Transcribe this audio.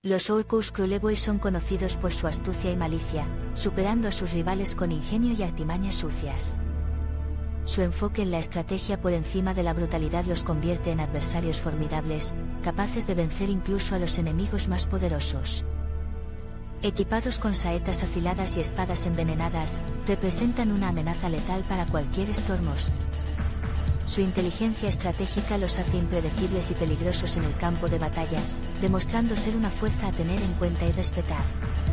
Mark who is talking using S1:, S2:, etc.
S1: Los Orcus Cruelboy son conocidos por su astucia y malicia, superando a sus rivales con ingenio y artimañas sucias. Su enfoque en la estrategia por encima de la brutalidad los convierte en adversarios formidables, capaces de vencer incluso a los enemigos más poderosos. Equipados con saetas afiladas y espadas envenenadas, representan una amenaza letal para cualquier Stormhost. Su inteligencia estratégica los hace impredecibles y peligrosos en el campo de batalla, demostrando ser una fuerza a tener en cuenta y respetar.